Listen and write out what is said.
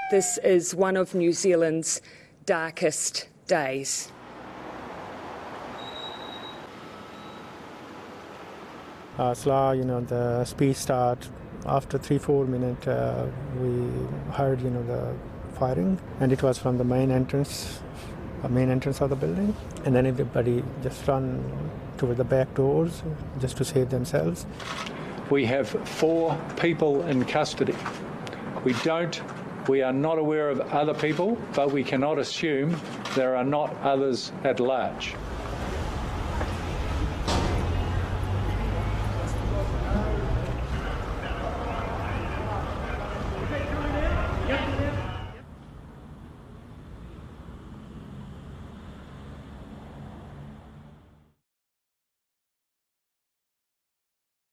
This is one of New Zealand's darkest days. The speed start. After 3-4 minutes, we heard, the firing, and it was from the main entrance of the building. And then everybody just ran toward the back doors just to save themselves. We have 4 people in custody. We are not aware of other people, but we cannot assume there are not others at large.